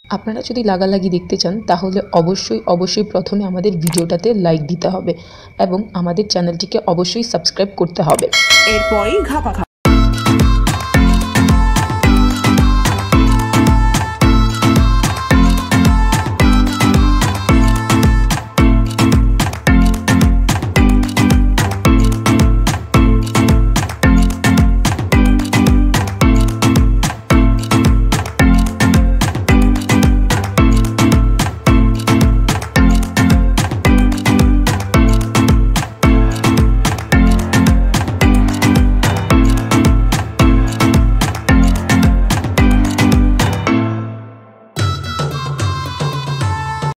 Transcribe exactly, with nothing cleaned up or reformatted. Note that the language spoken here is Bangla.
আপনারা যদি লাগালাগি দেখতে চান তাহলে অবশ্যই অবশ্যই প্রথমে আমাদের ভিডিওটাতে লাইক দিতে হবে এবং আমাদের চ্যানেলটিকে অবশ্যই সাবস্ক্রাইব করতে হবে। এরপরই ঘাপা